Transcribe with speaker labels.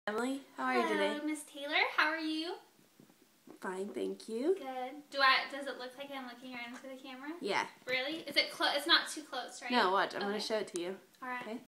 Speaker 1: Emily, how are you today?
Speaker 2: Hello, Miss Taylor. How are you?
Speaker 1: Fine, thank you.
Speaker 2: Good. Does it look like I'm looking right into the camera?
Speaker 1: Yeah.
Speaker 2: Really? Is it close? It's not too close, right?
Speaker 1: No, watch. I'm going to show it to you.
Speaker 2: All right.
Speaker 1: Okay.